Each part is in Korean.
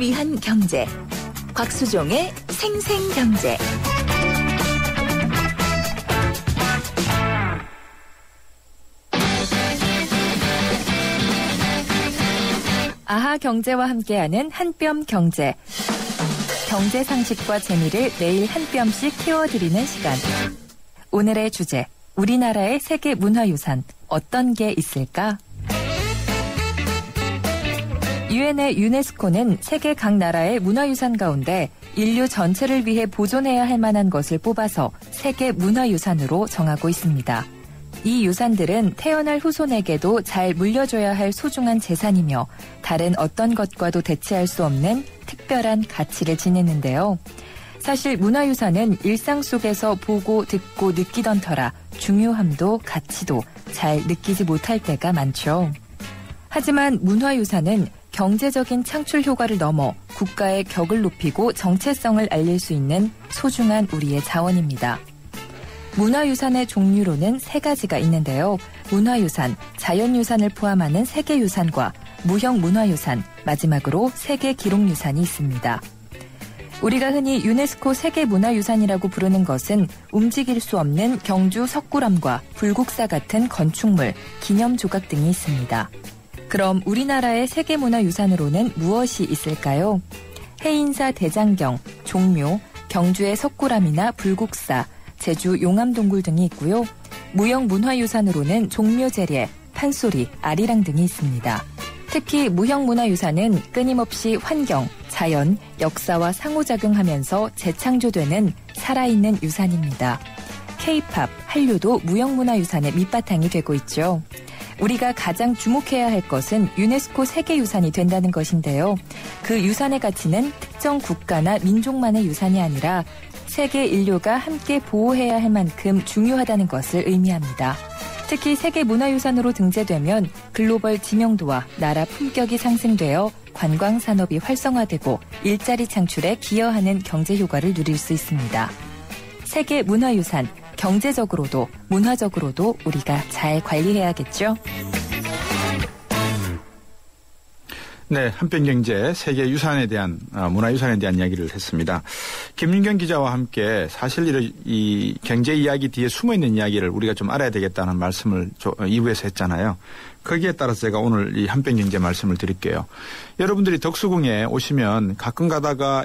위한 경제. 곽수종의 생생경제. 아하 경제와 함께하는 한뼘 경제. 경제 상식과 재미를 매일 한 뼘씩 키워드리는 시간. 오늘의 주제, 우리나라의 세계 문화유산 어떤 게 있을까? 유엔의 유네스코는 세계 각 나라의 문화유산 가운데 인류 전체를 위해 보존해야 할 만한 것을 뽑아서 세계 문화유산으로 정하고 있습니다. 이 유산들은 태어날 후손에게도 잘 물려줘야 할 소중한 재산이며 다른 어떤 것과도 대체할 수 없는 특별한 가치를 지니는데요. 사실 문화유산은 일상 속에서 보고 듣고 느끼던 터라 중요함도 가치도 잘 느끼지 못할 때가 많죠. 하지만 문화유산은 경제적인 창출 효과를 넘어 국가의 격을 높이고 정체성을 알릴 수 있는 소중한 우리의 자원입니다. 문화유산의 종류로는 3가지가 있는데요. 문화유산, 자연유산을 포함하는 세계유산과 무형문화유산, 마지막으로 세계기록유산이 있습니다. 우리가 흔히 유네스코 세계문화유산이라고 부르는 것은 움직일 수 없는 경주 석굴암과 불국사 같은 건축물, 기념조각 등이 있습니다. 그럼 우리나라의 세계문화유산으로는 무엇이 있을까요? 해인사 대장경, 종묘, 경주의 석굴암이나 불국사, 제주 용암동굴 등이 있고요. 무형문화유산으로는 종묘제례, 판소리, 아리랑 등이 있습니다. 특히 무형문화유산은 끊임없이 환경, 자연, 역사와 상호작용하면서 재창조되는 살아있는 유산입니다. K-팝, 한류도 무형문화유산의 밑바탕이 되고 있죠. 우리가 가장 주목해야 할 것은 유네스코 세계유산이 된다는 것인데요. 그 유산의 가치는 특정 국가나 민족만의 유산이 아니라 세계 인류가 함께 보호해야 할 만큼 중요하다는 것을 의미합니다. 특히 세계문화유산으로 등재되면 글로벌 지명도와 나라 품격이 상승되어 관광산업이 활성화되고 일자리 창출에 기여하는 경제 효과를 누릴 수 있습니다. 세계문화유산, 경제적으로도 문화적으로도 우리가 잘 관리해야겠죠? 네, 한뼘경제 세계유산에 대한 문화유산에 대한 이야기를 했습니다. 김윤경 기자와 함께 사실 이 경제 이야기 뒤에 숨어있는 이야기를 우리가 좀 알아야 되겠다는 말씀을 2부에서 했잖아요. 거기에 따라서 제가 오늘 이 한뼘경제 말씀을 드릴게요. 여러분들이 덕수궁에 오시면 가끔 가다가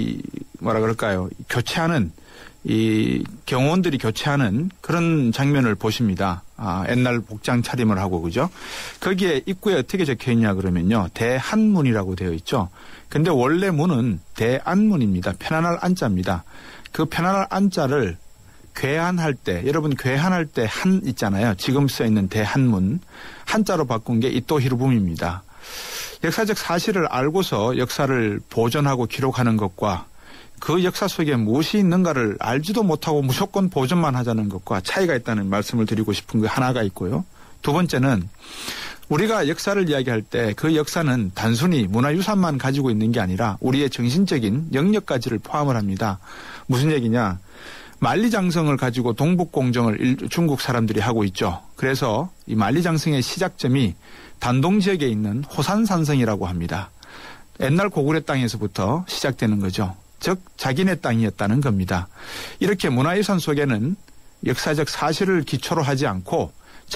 교체하는 이 경호원들이 교체하는 그런 장면을 보십니다. 옛날 복장 차림을 하고, 그죠? 거기에 입구에 어떻게 적혀 있냐 그러면요. 대한문이라고 되어 있죠. 근데 원래 문은 대안문입니다. 편안할 안자입니다. 그 편안할 안자를 괴한할 때, 여러분 괴한할 때 한 있잖아요. 지금 써 있는 대한문. 한자로 바꾼 게 이토히로부미입니다. 역사적 사실을 알고서 역사를 보존하고 기록하는 것과 그 역사 속에 무엇이 있는가를 알지도 못하고 무조건 보존만 하자는 것과 차이가 있다는 말씀을 드리고 싶은 게 하나가 있고요. 두 번째는 우리가 역사를 이야기할 때 그 역사는 단순히 문화유산만 가지고 있는 게 아니라 우리의 정신적인 영역까지를 포함을 합니다. 무슨 얘기냐. 만리장성을 가지고 동북공정을 중국 사람들이 하고 있죠. 그래서 이 만리장성의 시작점이 단동 지역에 있는 호산산성이라고 합니다. 옛날 고구려 땅에서부터 시작되는 거죠. 즉 자기네 땅이었다는 겁니다. 이렇게 문화유산 속에는 역사적 사실을 기초로 하지 않고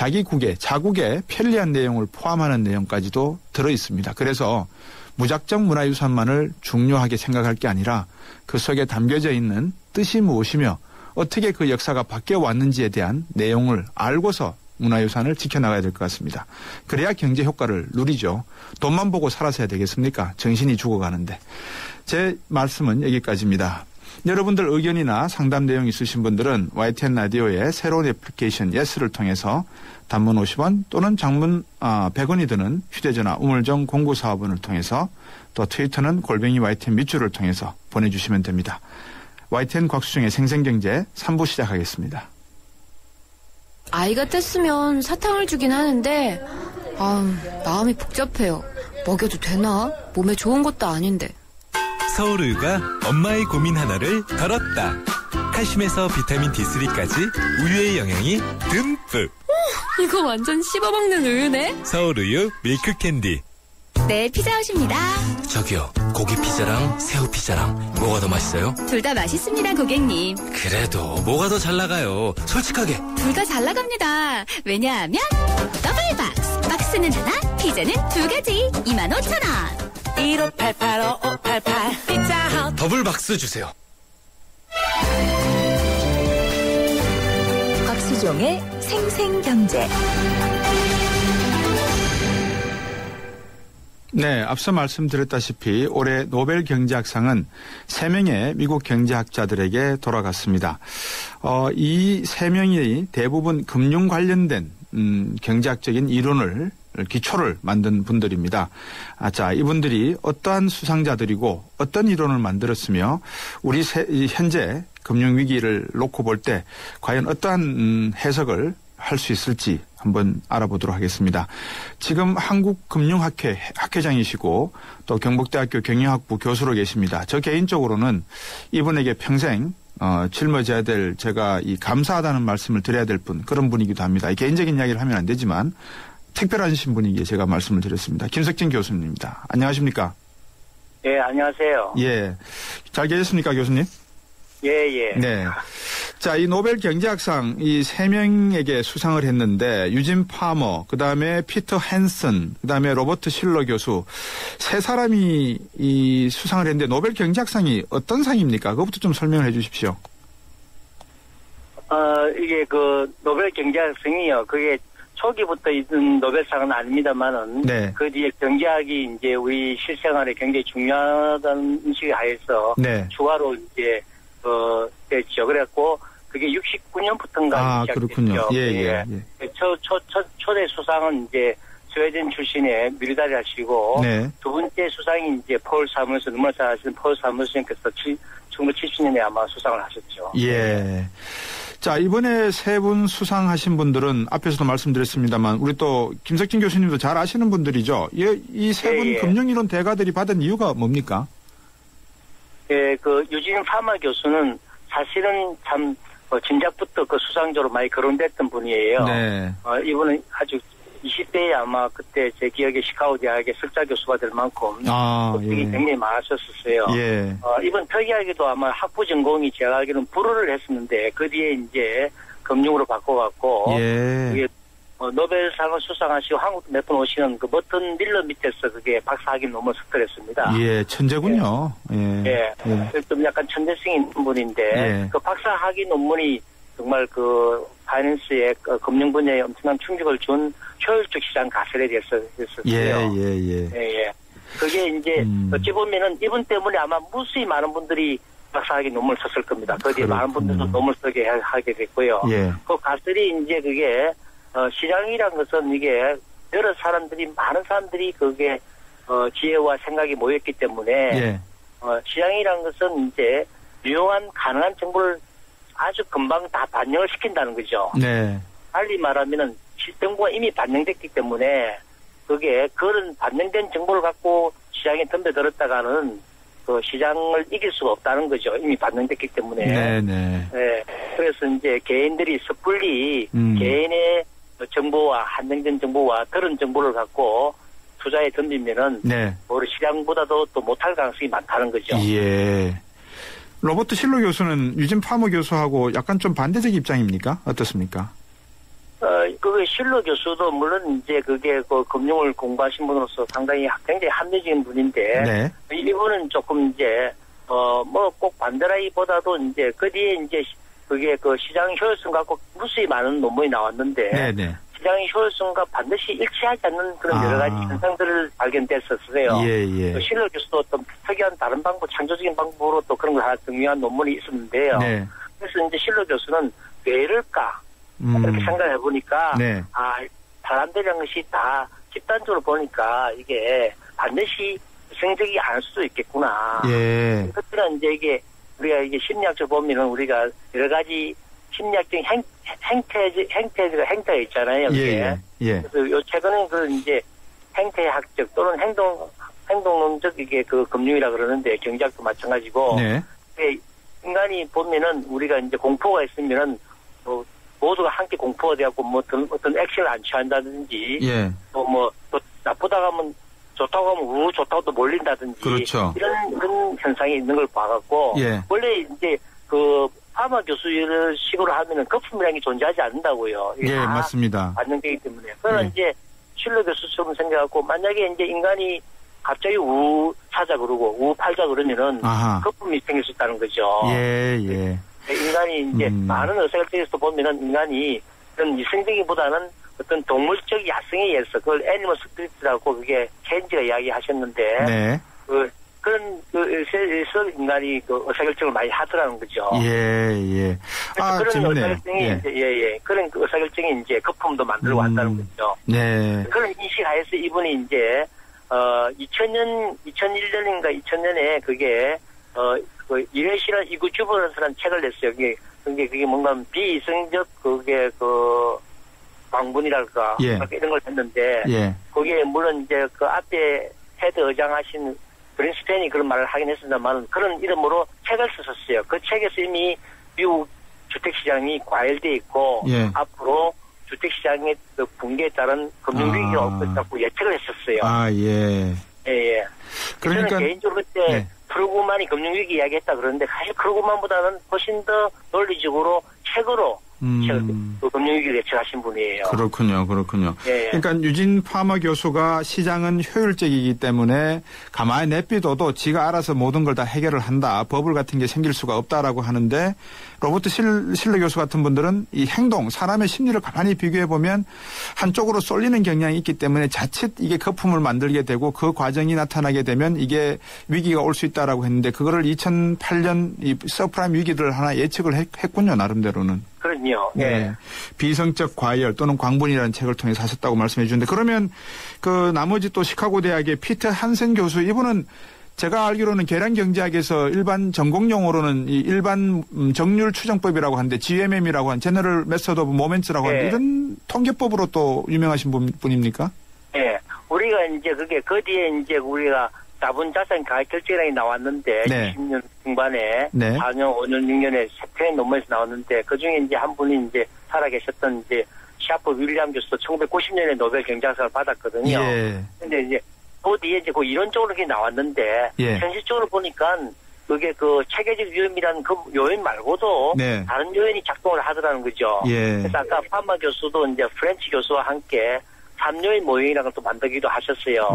자국의 편리한 내용을 포함하는 내용까지도 들어있습니다. 그래서 무작정 문화유산만을 중요하게 생각할 게 아니라 그 속에 담겨져 있는 뜻이 무엇이며 어떻게 그 역사가 바뀌어 왔는지에 대한 내용을 알고서 문화유산을 지켜나가야 될 것 같습니다. 그래야 경제 효과를 누리죠. 돈만 보고 살아서야 되겠습니까? 정신이 죽어가는데. 제 말씀은 여기까지입니다. 여러분들 의견이나 상담 내용 있으신 분들은 YTN 라디오의 새로운 애플리케이션 예스를 통해서 단문 50원 또는 장문 100원이 드는 휴대전화 우물정 0945번을 통해서 또 트위터는 @YTN 밑줄을 통해서 보내주시면 됩니다. YTN 곽수종의 생생경제 3부 시작하겠습니다. 아이가 뗐으면 사탕을 주긴 하는데 마음이 복잡해요. 먹여도 되나? 몸에 좋은 것도 아닌데. 서울우유가 엄마의 고민 하나를 덜었다. 칼슘에서 비타민 D3까지 우유의 영양이 듬뿍. 이거 완전 씹어먹는 우유네. 서울우유 밀크캔디. 네, 피자헛입니다. 저기요, 고기 피자랑 새우 피자랑 뭐가 더 맛있어요? 둘 다 맛있습니다, 고객님. 그래도 뭐가 더 잘 나가요? 솔직하게. 둘 다 잘 나갑니다. 왜냐하면 더블 박스. 박스는 하나, 피자는 두 가지. 25,000원. 1588-5588 피자헛. 더블 박스 주세요. 곽수종의 생생경제. 네, 앞서 말씀드렸다시피 올해 노벨 경제학상은 3명의 미국 경제학자들에게 돌아갔습니다. 이 3명이 대부분 금융 관련된 경제학적인 이론을 기초를 만든 분들입니다. 자, 이분들이 어떠한 수상자들이고 어떤 이론을 만들었으며 우리 현재 금융위기를 놓고 볼 때 과연 어떠한 해석을 할 수 있을지 한번 알아보도록 하겠습니다. 지금 한국금융학회 학회장이시고 또 경북대학교 경영학부 교수로 계십니다. 저 개인적으로는 이분에게 평생 짊어져야 될 제가 이 감사하다는 말씀을 드려야 될 분 그런 분이기도 합니다. 개인적인 이야기를 하면 안 되지만 특별하신 분이기에 제가 말씀을 드렸습니다. 김석진 교수님입니다. 안녕하십니까? 예, 안녕하세요. 예, 잘 계셨습니까, 교수님? 예. 네. 자, 이 노벨 경제학상 이 3명에게 수상을 했는데 유진 파머, 그다음에 피터 헨슨, 그다음에 로버트 실러 교수 3사람이 이 수상을 했는데 노벨 경제학상이 어떤 상입니까? 그것부터 좀 설명을 해 주십시오. 이게 그 노벨 경제학상이요. 그게 초기부터 있는 노벨상은 아닙니다만은 네. 그 뒤에 경제학이 이제 우리 실생활에 굉장히 중요하다는 인식에 하에서 네. 추가로 이제 됐죠. 그래갖고 그게 69년부터인가 그렇군요. 예. 초대 수상은 이제 스웨덴 출신의 뮤리다리 하시고 네. 두 번째 수상이 이제 폴 사무엘슨, 너무나 잘 아시는 폴 사무엘슨께서 1970년에 아마 수상을 하셨죠. 예. 자, 이번에 3분 수상하신 분들은 앞에서도 말씀드렸습니다만 우리 또 김석진 교수님도 잘 아시는 분들이죠. 이 3분 금융이론 대가들이 받은 이유가 뭡니까? 예, 그 유진 파머 교수는 사실은 참 진작부터 그 수상자로 많이 거론됐던 분이에요. 네. 이분은 아주 20대에 아마 그때 제 기억에 시카고 대학의 석좌 교수가 될 만큼 득이 굉장히 많았었어요. 예. 이번 특이하게도 아마 학부 전공이 제가 알기로는 불어를 했었는데 그 뒤에 이제 금융으로 바꿔갖고 그게 노벨상을 수상하시고 한국 몇 번 오시는 그 버튼 밀러 밑에서 그게 박사학위 논문 석달했습니다. 예, 천재군요. 예. 좀 약간 천재성이 있는 분인데 그 박사학위 논문이 정말 그 파이낸스의 금융 분야에 엄청난 충격을 준 효율적 시장 가설에 대해서 했었어요. 예. 그게 이제 어찌 보면은 이분 때문에 아마 무수히 많은 분들이 박사학위 논문을 썼을 겁니다. 거기에 많은 분들도 논문을 쓰게 하게 됐고요. 그 가설이 이제 그게 시장이란 것은 이게 여러 사람들이 많은 사람들이 그게 지혜와 생각이 모였기 때문에 시장이란 것은 이제 유용한 가능한 정보를 아주 금방 다 반영을 시킨다는 거죠. 네. 달리 말하면은 정보가 이미 반영됐기 때문에 그게 그런 반영된 정보를 갖고 시장에 덤벼들었다가는 그 시장을 이길 수가 없다는 거죠. 이미 반영됐기 때문에. 네. 그래서 이제 개인들이 섣불리 개인의 정보와 한정된 정보와 그런 정보를 갖고 투자에 덤비면은 오히려 시장보다도 또 못할 가능성이 많다는 거죠. 예. 로버트 실러 교수는 유진 파머 교수하고 약간 좀 반대적 입장입니까? 어떻습니까? 그게 실러 교수도 물론 이제 그게 그 금융을 공부하신 분으로서 상당히 굉장히 합리적인 분인데 이분은 조금 이제 뭐 꼭 반대라기보다도 이제 그 뒤에 이제 그게 그 시장 효율성 갖고 무수히 많은 논문이 나왔는데 시장의 효율성과 반드시 일치하지 않는 그런 여러 가지 현상들을 발견됐었어요. 그 실러 교수도 어떤 특이한 다른 방법, 창조적인 방법으로 또 그런 걸 하나 등용한 논문이 있었는데요. 그래서 이제 실러 교수는 왜 이럴까? 그렇게 생각해 보니까 사람들이란 것이 다 집단적으로 보니까 이게 반드시 성적이 않을 수도 있겠구나. 그때는 이제 이게 우리가 이게 심리학적으로 보면은 우리가 여러 가지 심리학적인 행태가 있잖아요. 그래서 요 최근에 그 이제 행태학적 또는 행동론적 이게 그 금융이라 그러는데 경제학도 마찬가지고. 인간이 보면은 우리가 이제 공포가 있으면은 모두가 함께 공포가 되었고 뭐 어떤 액션을 안 취한다든지 또 나쁘다가 하면 좋다고 하면 좋다고 또 몰린다든지. 그렇죠. 이런 현상이 있는 걸 봐갖고. 예. 원래 이제 파마 교수 이런 식으로 하면은 거품이라는 게 존재하지 않는다고요. 예, 맞습니다. 반영되기 때문에. 그러나 이제 실로 교수처럼 생각하고 만약에 이제 인간이 갑자기 사자 그러고 팔자 그러면은 거품이 생길 수 있다는 거죠. 예. 인간이 이제 많은 의사결정에서 보면은 인간이 그런 이성적이보다는 어떤 동물적 야성에 의해서 그걸 애니멀 스피릿이라고 그게 케인즈가 이야기하셨는데 네. 그런 그에서 인간이 그 의사결정을 많이 하더라는 거죠. 예. 그런 재밌네요. 의사결정이 이제 그런 그 의사결정이 이제 거품도 만들고 한다는 거죠. 네. 그런 인식하에서 이분이 이제 2001년인가 2000년에 그게 그 이회시라 이구주버라는 책을 냈어요. 그게 뭔가 비이성적 그게 방분이랄까 이런 걸 했는데 거기에 물론 이제 그 앞에 헤드 의장하신 그린스펜이 그런 말을 하긴 했습니다만 그런 이름으로 책을 썼었어요. 그 책에서 이미 미국 주택시장이 과열돼 있고 앞으로 주택시장의 그 붕괴에 따른 금융위기가 올 것이라고 예측을 했었어요. 예. 그러니까 저는 개인적으로 그때 크루그만이 금융위기 이야기했다 그러는데 사실 크루그만보다는 훨씬 더 논리적으로 책으로 그 금융위기를 예측하신 분이에요. 그렇군요. 예. 그러니까 유진 파머 교수가 시장은 효율적이기 때문에 가만히 내비둬도 지가 알아서 모든 걸 다 해결을 한다. 버블 같은 게 생길 수가 없다라고 하는데 로버트 실러 교수 같은 분들은 이 행동, 사람의 심리를 가만히 비교해 보면 한쪽으로 쏠리는 경향이 있기 때문에 자칫 이게 거품을 만들게 되고 그 과정이 나타나게 되면 이게 위기가 올 수 있다라고 했는데 그거를 2008년 이 서프라임 위기를 하나 예측을 했군요. 나름대로는. 그럼요. 네. 비성적 과열 또는 광분이라는 책을 통해서 하셨다고 말씀해 주는데 그러면 그 나머지 또 시카고 대학의 피터 한센 교수 이분은 제가 알기로는 계량경제학에서 일반 전공용어로는 이 일반 정률 추정법이라고 하는데 GMM이라고 한 제너럴 메서드 오브 모멘츠라고 하는데 이런 통계법으로 또 유명하신 분입니까? 네. 우리가 이제 그게 그 뒤에 이제 우리가 자본자산 가액 결제량이 나왔는데 20년 중반에 4년, 5년, 6년에 3편의 논문에서 나왔는데 그 중에 이제 한 분이 이제 살아계셨던 이제 샤프 윌리엄 교수도 1990년에 노벨 경제학상을 받았거든요. 근데 이제 그 뒤에 이제 그 이론적으로 그게 나왔는데 현실적으로 보니까 그게 그 체계적 위험이라는 그 요인 말고도 다른 요인이 작동을 하더라는 거죠. 그래서 아까 파마 교수도 이제 프렌치 교수와 함께 3요인 모형이라는 걸 또 만들기도 하셨어요.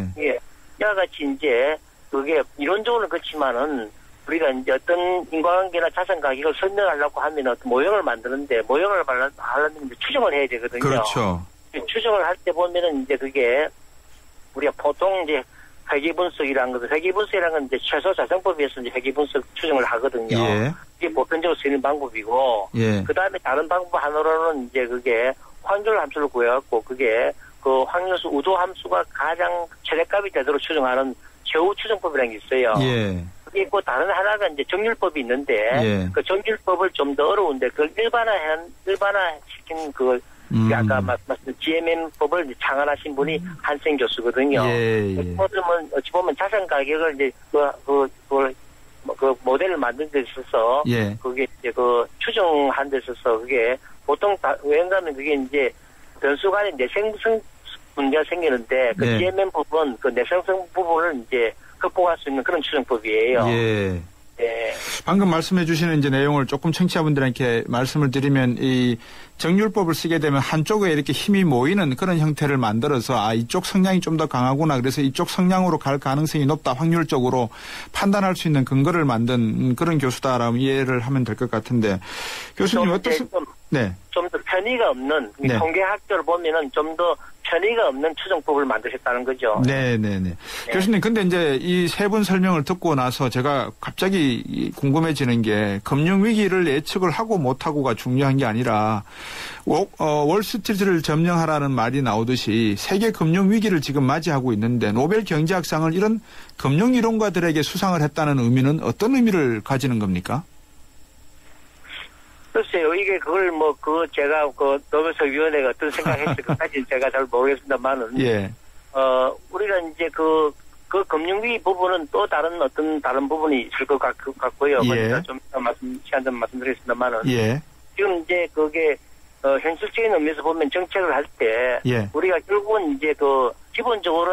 이와 같이 이제 그게 이론적으로는 그렇지만은 우리가 이제 어떤 인과관계나 자산 가격을 설명하려고 하면 어떤 모형을 만드는데 모형을 하려면 추정을 해야 되거든요. 그렇죠. 추정을 할 때 보면은 이제 그게 우리가 보통 이제 회계분석이라는 것은 회계분석이라는 건 이제 최소 자산법에서 이제 회계분석 추정을 하거든요. 이게 보편적으로 쓰는 방법이고 그 다음에 다른 방법 하나로는 이제 그게 확률 함수를 구해갖고 그게 그 확률수 우도 함수가 가장 최대값이 되도록 추정하는 최후 추정법이라는 게 있어요. 그게 있고 다른 하나가 이제 정률법이 있는데 그 정률법을 좀 더 어려운데 그걸 일반화시킨 그 아까 말씀하신 GMM법을 창안하신 분이 한센 교수거든요. 어찌 보면 자산 가격을 이제 그 모델을 만든 데 있어서 그게 이제 그 추정한 데 있어서 그게 보통 왜냐하면 그게 이제 변수 간의 내생성 문제가 생기는데 그 GMM 부분 그 내생성 부분을 이제 극복할 수 있는 그런 추정법이에요. 방금 말씀해 주시는 이제 내용을 조금 청취자분들에게 말씀을 드리면 이 정률법을 쓰게 되면 한쪽에 이렇게 힘이 모이는 그런 형태를 만들어서 이쪽 성향이 좀 더 강하구나. 그래서 이쪽 성향으로 갈 가능성이 높다. 확률적으로 판단할 수 있는 근거를 만든 그런 교수다라고 이해를 하면 될 것 같은데 교수님 어떻습니까? 좀 더 편의가 없는 통계학적으로 보면은 좀 더 편의가 없는 추정법을 만드셨다는 거죠. 교수님, 근데 이제 이 세 분 설명을 듣고 나서 제가 갑자기 궁금해지는 게 금융위기를 예측을 하고 못하고가 중요한 게 아니라 월스트리트를 점령하라는 말이 나오듯이 세계 금융위기를 지금 맞이하고 있는데 노벨 경제학상을 이런 금융이론가들에게 수상을 했다는 의미는 어떤 의미를 가지는 겁니까? 글쎄요, 이게 그걸 제가 노벨상 위원회가 어떤 생각했을까까지는 제가 잘 모르겠습니다만은, 우리가 이제 그 금융위기 부분은 또 다른 부분이 있을 것 같고요. 좀 시간 좀 말씀드리겠습니다만은, 지금 이제 그게, 현실적인 의미에서 보면 정책을 할 때, 우리가 결국은 이제 기본적으로는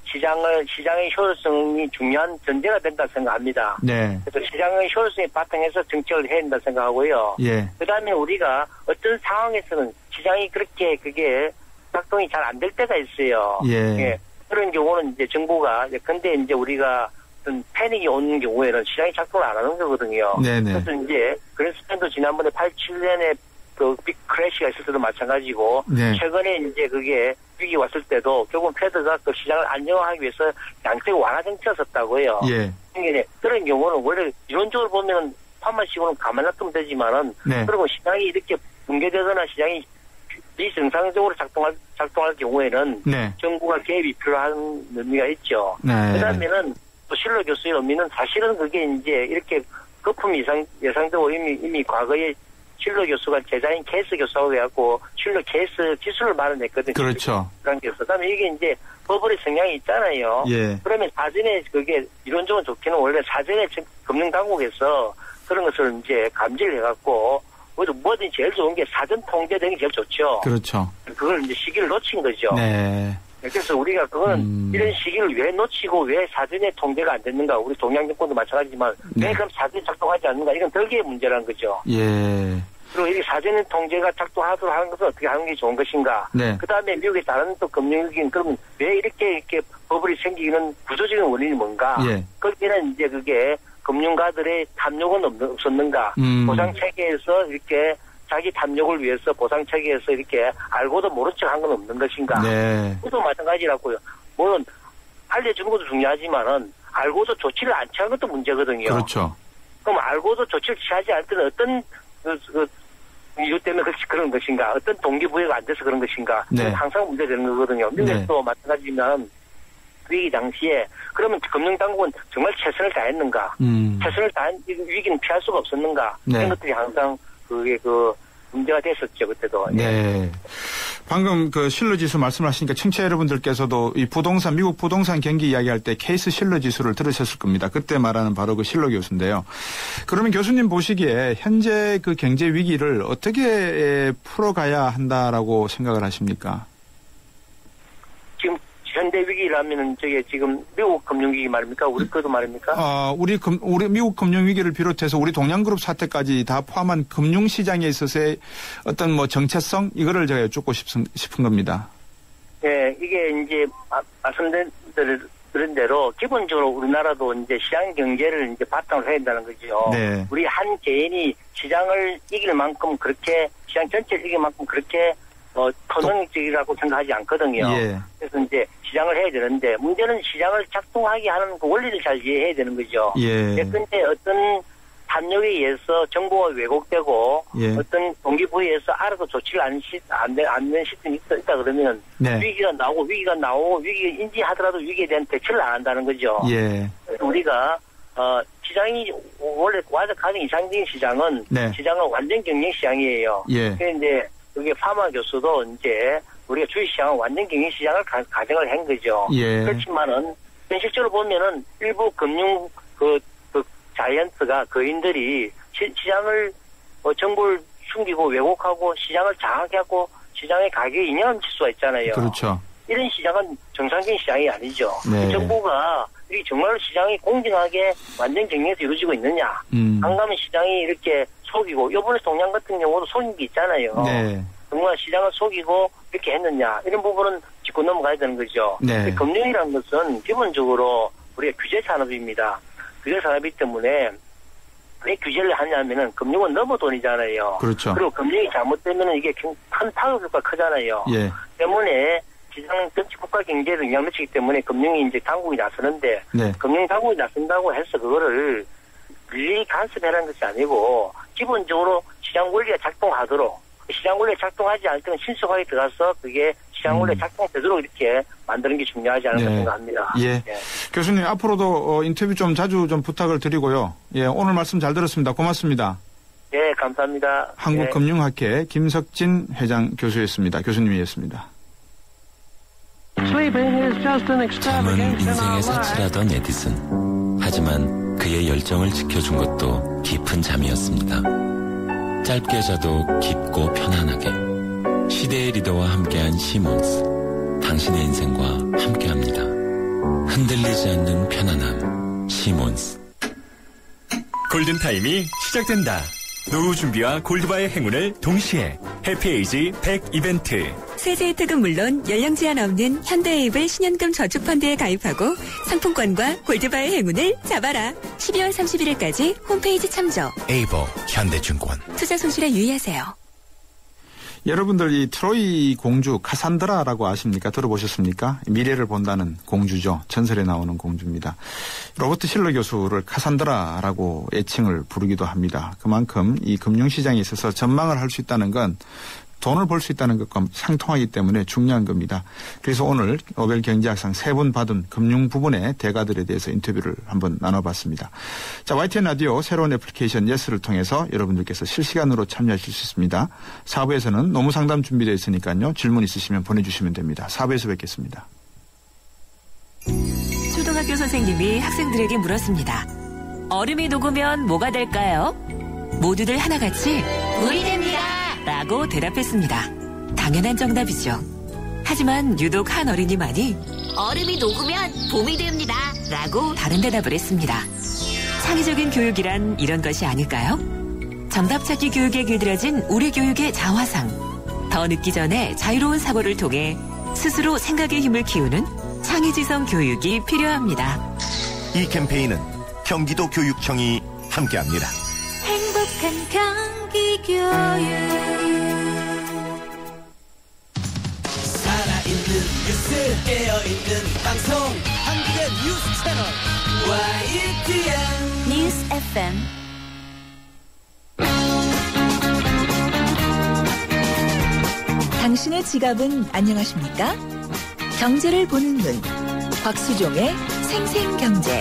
시장의 효율성이 중요한 전제가 된다 생각합니다. 네. 그래서 시장의 효율성에 바탕해서 정책을 해야 된다 생각하고요. 예. 그다음에 우리가 어떤 상황에서는 시장이 그렇게 그게 작동이 잘 안 될 때가 있어요. 예. 예. 그런 경우는 이제 정부가 근데 이제 우리가 어떤 패닉이 오는 경우에는 시장이 작동을 안 하는 거거든요. 네네. 그래서 이제 그래서 지난번에 87년에 그 빅 크래시가 있을 때도 마찬가지고 네. 최근에 이제 그게 위기 왔을 때도 결국 패드가 그 시장을 안정화하기 위해서 양적 완화 정책을 썼다고요. 예. 그런 경우는 원래 이론적으로 보면 판만식으로는 가만 놔두면 되지만은 네. 그리고 시장이 이렇게 붕괴되거나 시장이 비정상적으로 작동할 경우에는 네. 정부가 개입이 필요한 의미가 있죠. 네. 그다음에는 또 실로 교수의 의미는 사실은 그게 이제 이렇게 거품이 예상되고 이미 과거에 실로 교수가 제자인 케이스 교수하고 해갖고 실로 케이스 기술을 마련했거든요. 그렇죠. 그런 교수. 그다음에 이게 이제 버블의 성향이 있잖아요. 예. 그러면 사전에 그게 이론적으로 좋기는 원래 사전에 금융당국에서 그런 것을 이제 감지를 해갖고 뭐든 제일 좋은 게 사전 통제되는 게 제일 좋죠. 그렇죠. 그걸 이제 시기를 놓친 거죠. 네. 그래서 우리가 그거는 이런 시기를 왜 놓치고 왜 사전에 통제가 안 됐는가. 우리 동양정권도 마찬가지지만 왜 그럼 사전에 작동하지 않는가. 이건 별개의 문제라는 거죠. 예. 그리고 이게 사전에 통제가 작동하도록 하는 것은 어떻게 하는 게 좋은 것인가. 네. 그다음에 미국의 다른 또 금융위기는 그러면 왜 이렇게 버블이 생기는 구조적인 원인이 뭔가. 예. 거기에는 이제 그게 금융가들의 탐욕은 없었는가. 보상체계에서 이렇게 자기 탐욕을 위해서 보상체계에서 이렇게 알고도 모른 척 한 건 없는 것인가. 네. 그것도 마찬가지라고요. 물론 알려주는 것도 중요하지만은 알고도 조치를 안 취한 것도 문제거든요. 그렇죠. 그럼 알고도 조치를 취하지 않을 때는 어떤 이유 때문에 그런 것인가. 어떤 동기부여가 안 돼서 그런 것인가. 네. 항상 문제되는 거거든요. 미국에도 마찬가지면 위기 당시에 그러면 금융당국은 정말 최선을 다했는가. 최선을 다한 위기는 피할 수가 없었는가. 네. 이런 것들이 항상 그게 문제가 됐었죠. 그때도. 네. 방금 그 실러지수 말씀하시니까 청취자 여러분들께서도 이 미국 부동산 경기 이야기할 때 케이스 실러지수를 들으셨을 겁니다. 그때 말하는 바로 그 실러 교수인데요. 그러면 교수님 보시기에 현재 그 경제 위기를 어떻게 풀어가야 한다라고 생각을 하십니까? 지금 현대 위기라면은 저게 지금 미국 금융위기 말입니까? 우리 거도 말입니까? 우리 미국 금융위기를 비롯해서 우리 동양그룹 사태까지 다 포함한 금융시장에 있어서의 어떤 정체성 이거를 제가 여쭙고 싶은 겁니다. 네, 이게 이제 말씀드린 대로 기본적으로 우리나라도 이제 시장 경제를 이제 바탕으로 해야 된다는 거죠. 네. 우리 한 개인이 시장을 이길 만큼 그렇게 시장 전체를 이길 만큼 그렇게 토능적이라고 생각하지 않거든요. 예. 그래서 이제 시장을 해야 되는데 문제는 시장을 작동하게 하는 그 원리를 잘 이해해야 되는 거죠. 예. 근데 어떤 탐욕에 의해서 정보가 왜곡되고 예. 어떤 동기부여에서 알아서 조치를 안 된 시스템이 있다 그러면 네. 위기가 나오고 위기를 인지하더라도 위기에 대한 대처를 안 한다는 거죠. 예. 우리가 시장이 원래 가장 이상적인 시장은 네. 시장은 완전 경쟁 시장이에요. 예. 그런데 그게 파마 교수도 이제 우리가 주식시장은 완전 경쟁 시장을 가정을 한 거죠. 예. 그렇지만은 현실적으로 보면은 일부 금융 자이언트가 거인들이 시장을 정보를 숨기고 왜곡하고 시장을 장악하고 시장의 가격에 인연을 칠 수가 있잖아요. 그렇죠. 이런 시장은 정상적인 시장이 아니죠. 네. 정부가 이 정말로 시장이 공정하게 완전 경영에서 이루어지고 있느냐. 한가면 시장이 이렇게 속이고 이번에 동양 같은 경우도 속인 게 있잖아요. 네. 정말 시장을 속이고 이렇게 했느냐. 이런 부분은 짚고 넘어가야 되는 거죠. 네. 금융이라는 것은 기본적으로 우리가 규제 산업입니다. 규제 산업이기 때문에 왜 규제를 하냐면은 금융은 너무 돈이잖아요. 그렇죠. 그리고 금융이 잘못되면은 이게 큰 파급 효과가 크잖아요. 예. 때문에 시장 전체 국가 경제를 영향 미치기 때문에 금융이 이제 당국이 나서는데 네. 금융 당국이 나선다고 해서 그거를 일일이 간섭하라는 것이 아니고 기본적으로 시장 원리가 작동하도록 시장 원리가 작동하지 않을 때는 신속하게 들어가서 그게 시장 원리가 작동되도록 이렇게 만드는 게 중요하지 않을까 생각합니다. 예. 예. 교수님 앞으로도 인터뷰 좀 자주 좀 부탁을 드리고요. 예, 오늘 말씀 잘 들었습니다. 고맙습니다. 예, 감사합니다. 한국금융학회 김석진 회장 교수였습니다. 교수님이었습니다. 잠은 인생의 사치라던 에디슨. 하지만 그의 열정을 지켜준 것도 깊은 잠이었습니다. 짧게 자도 깊고 편안하게. 시대의 리더와 함께한 시몬스. 당신의 인생과 함께합니다. 흔들리지 않는 편안함. 시몬스. 골든타임이 시작된다. 노후 준비와 골드바의 행운을 동시에 해피에이지 100 이벤트. 세제 혜택은 물론 연령 제한 없는 현대에이블 신연금 저축펀드에 가입하고 상품권과 골드바의 행운을 잡아라. 12월 31일까지 홈페이지 참조. 에이블 현대증권. 투자 손실에 유의하세요. 여러분들 이 트로이 공주 카산드라라고 아십니까? 들어보셨습니까? 미래를 본다는 공주죠. 전설에 나오는 공주입니다. 로버트 실러 교수를 카산드라라고 애칭을 부르기도 합니다. 그만큼 이 금융시장에 있어서 전망을 할 수 있다는 건 돈을 벌 수 있다는 것과 상통하기 때문에 중요한 겁니다. 그래서 오늘 노벨 경제학상 3분 받은 금융 부분의 대가들에 대해서 인터뷰를 한번 나눠봤습니다. 자, YTN 라디오 새로운 애플리케이션 예스를 통해서 여러분들께서 실시간으로 참여하실 수 있습니다. 4부에서는 노무상담 준비되어 있으니까요. 질문 있으시면 보내주시면 됩니다. 4부에서 뵙겠습니다. 초등학교 선생님이 학생들에게 물었습니다. 얼음이 녹으면 뭐가 될까요? 모두들 하나같이 물이 됩니다. 라고 대답했습니다. 당연한 정답이죠. 하지만 유독 한 어린이만이 얼음이 녹으면 봄이 됩니다. 라고 다른 대답을 했습니다. 창의적인 교육이란 이런 것이 아닐까요? 정답 찾기 교육에 길들여진 우리 교육의 자화상. 더 늦기 전에 자유로운 사고를 통해 스스로 생각의 힘을 키우는 창의지성 교육이 필요합니다. 이 캠페인은 경기도 교육청이 함께합니다. 행복한 경기 교육. 살아있는 뉴스 깨어있는 방송 한국의 뉴스 채널 YTN 뉴스 FM. 당신의 지갑은 안녕하십니까? 경제를 보는 눈, 곽수종의 생생경제.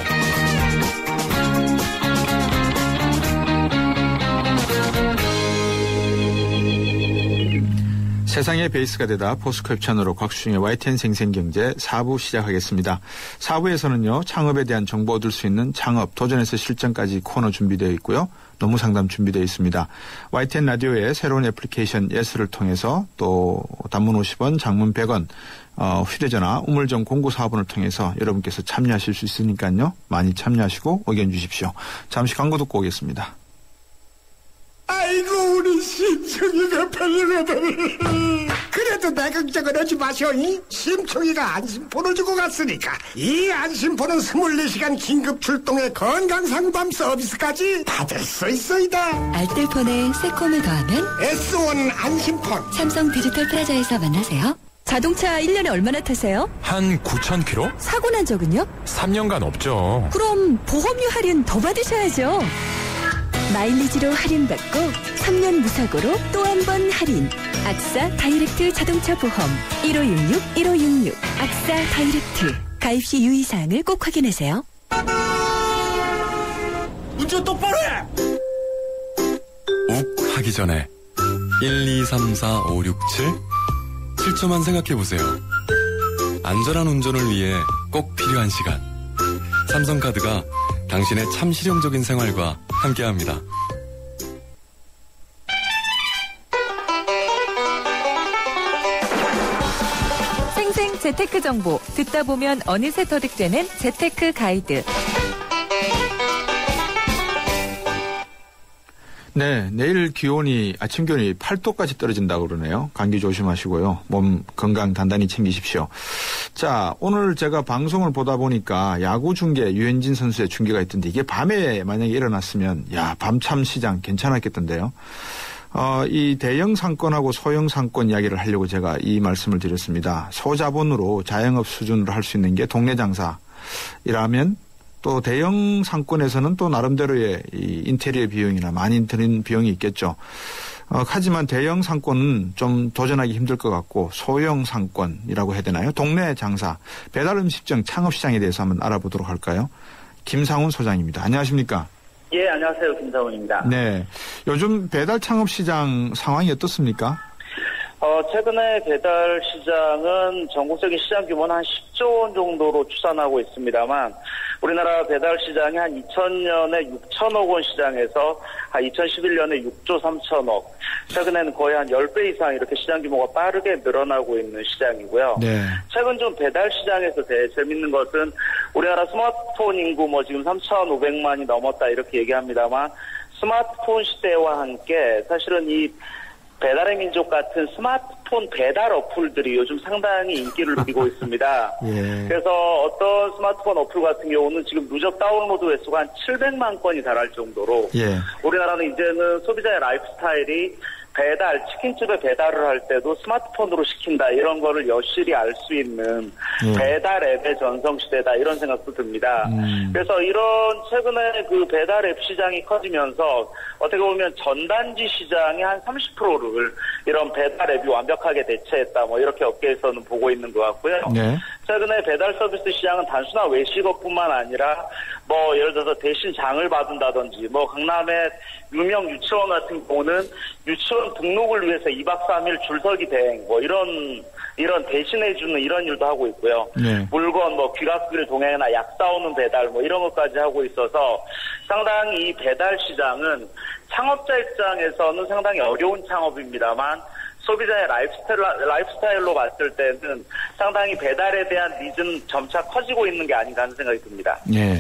세상의 베이스가 되다 포스트캡션으로 곽수중의 YTN 생생경제 4부 시작하겠습니다. 4부에서는요. 창업에 대한 정보 얻을 수 있는 창업, 도전에서 실전까지 코너 준비되어 있고요. 노무상담 준비되어 있습니다. YTN 라디오의 새로운 애플리케이션 예스를 통해서 또 단문 50원, 장문 100원, 휴대전화 우물정 0945번을 통해서 여러분께서 참여하실 수 있으니까요. 많이 참여하시고 의견 주십시오. 잠시 광고 듣고 오겠습니다. 아이고 우리 심청이가 별로거든. 그래도 내 걱정은 하지 마셔. 심청이가 안심폰을 주고 갔으니까 이 안심폰은 24시간 긴급 출동의 건강상담 서비스까지 받을 수 있어이다. 알뜰폰에 새콤을 더하면 S1 안심폰. 삼성 디지털 프라자에서 만나세요. 자동차 1년에 얼마나 타세요? 한 9,000km? 사고 난 적은요? 3년간 없죠. 그럼 보험료 할인 더 받으셔야죠. 마일리지로 할인받고 3년 무사고로 또 한 번 할인. 악사 다이렉트 자동차 보험 1566-1566 악사 다이렉트. 가입 시 유의사항을 꼭 확인하세요. 운전 똑바로 해! 욱 하기 전에 1, 2, 3, 4, 5, 6, 7 7초만 생각해보세요. 안전한 운전을 위해 꼭 필요한 시간. 삼성카드가 당신의 참 실용적인 생활과 함께합니다. 생생 재테크 정보 듣다 보면 어느새 터득되는 재테크 가이드. 네, 내일 아침 기온이 8도까지 떨어진다고 그러네요. 감기 조심하시고요. 몸 건강 단단히 챙기십시오. 자, 오늘 제가 방송을 보다 보니까 야구 중계 유현진 선수의 중계가 있던데 이게 밤에 만약에 일어났으면 밤참 시장 괜찮았겠던데요. 이 대형 상권하고 소형 상권 이야기를 하려고 제가 이 말씀을 드렸습니다. 소자본으로 자영업 수준으로 할 수 있는 게 동네 장사이라면 또 대형 상권에서는 또 나름대로의 이 인테리어 비용이나 많이 드는 비용이 있겠죠. 하지만 대형 상권은 좀 도전하기 힘들 것 같고 소형 상권이라고 해야 되나요? 동네 장사, 배달 음식점 창업 시장에 대해서 한번 알아보도록 할까요? 김상훈 소장입니다. 안녕하십니까? 예, 안녕하세요. 김상훈입니다. 네. 요즘 배달 창업 시장 상황이 어떻습니까? 최근에 배달 시장은 전국적인 시장 규모는 한 10조 원 정도로 추산하고 있습니다만 우리나라 배달 시장이 한 2000년에 6천억 원 시장에서 한 2011년에 6조 3천억, 최근에는 거의 한 10배 이상 이렇게 시장 규모가 빠르게 늘어나고 있는 시장이고요. 네. 최근 좀 배달 시장에서 제일 재밌는 것은 우리나라 스마트폰 인구 뭐 지금 3,500만이 넘었다 이렇게 얘기합니다만 스마트폰 시대와 함께 사실은 이 배달의 민족 같은 스마트폰 배달 어플들이 요즘 상당히 인기를 누리고 있습니다. 예. 그래서 어떤 스마트폰 어플 같은 경우는 지금 누적 다운로드 횟수가 한 700만 건이 달할 정도로 예. 우리나라는 이제는 소비자의 라이프 스타일이 치킨집에 배달을 할 때도 스마트폰으로 시킨다 이런 거를 여실히 알 수 있는 배달 앱의 전성시대다 이런 생각도 듭니다. 그래서 이런 최근에 그 배달 앱 시장이 커지면서 어떻게 보면 전단지 시장의 한 30%를 이런 배달 앱이 완벽하게 대체했다 뭐 이렇게 업계에서는 보고 있는 것 같고요. 네. 최근에 배달 서비스 시장은 단순한 외식업뿐만 아니라 뭐 예를 들어서 대신 장을 받는다든지 뭐 강남의 유명 유치원 같은 경우는 유치원 등록을 위해서 2박 3일 줄서기 대행 뭐 이런 대신해주는 이런 일도 하고 있고요. 네. 물건 뭐 귀갓길 동행이나 약 사오는 배달 뭐 이런 것까지 하고 있어서 상당히 이 배달 시장은 창업자 입장에서는 상당히 어려운 창업입니다만 소비자의 라이프스타일로 봤을 때는 상당히 배달에 대한 니즈는 점차 커지고 있는 게 아닌가 하는 생각이 듭니다. 네.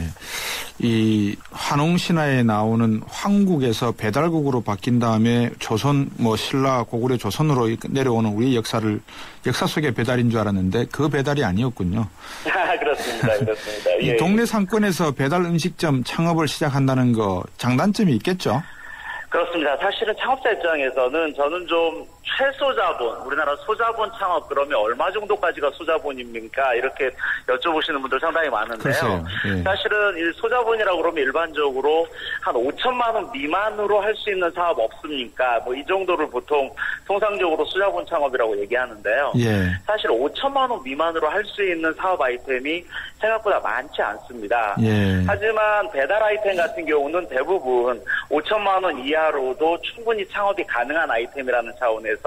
이 환웅신화에 나오는 황국에서 배달국으로 바뀐 다음에 조선 신라 고구려 조선으로 내려오는 우리 역사 속의 배달인 줄 알았는데 그 배달이 아니었군요. 그렇습니다. 이 예. 동네 상권에서 배달 음식점 창업을 시작한다는 거 장단점이 있겠죠? 그렇습니다. 사실은 창업자 입장에서는 저는 좀 최소자본, 우리나라 소자본 창업 그러면 얼마 정도까지가 소자본입니까? 이렇게 여쭤보시는 분들 상당히 많은데요. 예. 사실은 이 소자본이라고 그러면 일반적으로 한 5천만 원 미만으로 할 수 있는 사업 없습니까? 뭐 이 정도를 보통 통상적으로 소자본 창업이라고 얘기하는데요. 예. 사실 5천만 원 미만으로 할 수 있는 사업 아이템이 생각보다 많지 않습니다. 예. 하지만 배달 아이템 같은 경우는 대부분 5천만 원 이하로도 충분히 창업이 가능한 아이템이라는 차원에서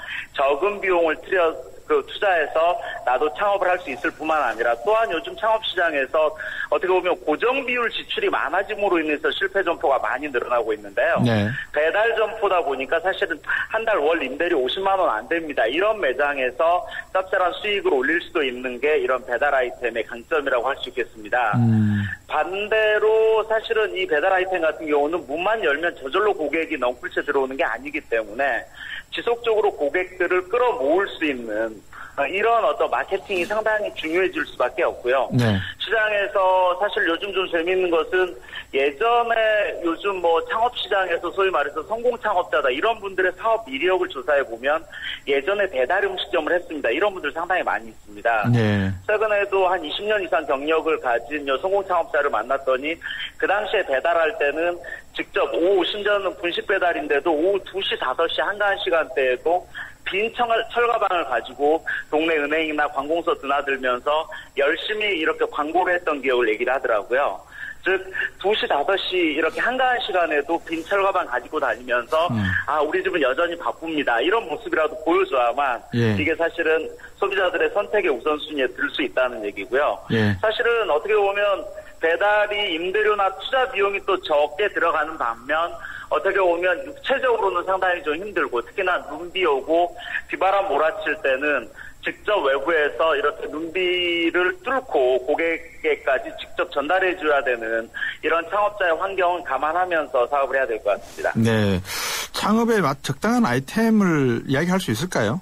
적은 비용을 투자해서 나도 창업을 할 수 있을 뿐만 아니라 또한 요즘 창업 시장에서 어떻게 보면 고정 비율 지출이 많아짐으로 인해서 실패 점포가 많이 늘어나고 있는데요. 네. 배달 점포다 보니까 사실은 한 달 월 임대료 50만 원 안 됩니다. 이런 매장에서 짭짤한 수익을 올릴 수도 있는 게 이런 배달 아이템의 강점이라고 할 수 있겠습니다. 반대로 사실은 이 배달 아이템 같은 경우는 문만 열면 저절로 고객이 넝쿨째 들어오는 게 아니기 때문에 지속적으로 고객들을 끌어모을 수 있는 이런 어떤 마케팅이 상당히 중요해질 수밖에 없고요. 네. 시장에서 사실 요즘 좀 재미있는 것은 예전에 요즘 뭐 창업 시장에서 소위 말해서 성공 창업자다 이런 분들의 사업 이력을 조사해 보면 예전에 배달 음식점을 했습니다. 이런 분들 상당히 많이 있습니다. 네. 최근에도 한 20년 이상 경력을 가진 성공 창업자를 만났더니 그 당시에 배달할 때는 직접 오후 심지어는 분식 배달인데도 오후 2시, 5시 한가한 시간대에도 빈 철가방을 가지고 동네 은행이나 관공서 드나들면서 열심히 이렇게 광고를 했던 기억을 얘기를 하더라고요. 즉 2시, 5시 이렇게 한가한 시간에도 빈 철가방 가지고 다니면서 우리 집은 여전히 바쁩니다. 이런 모습이라도 보여줘야만 이게 사실은 소비자들의 선택의 우선순위에 들 수 있다는 얘기고요. 사실은 어떻게 보면 배달이 임대료나 투자 비용이 또 적게 들어가는 반면 어떻게 보면 육체적으로는 상당히 좀 힘들고 특히나 눈비 오고 비바람 몰아칠 때는 직접 외부에서 이렇게 눈비를 뚫고 고객에게까지 직접 전달해줘야 되는 이런 창업자의 환경을 감안하면서 사업을 해야 될 것 같습니다. 네, 창업에 적당한 아이템을 이야기할 수 있을까요?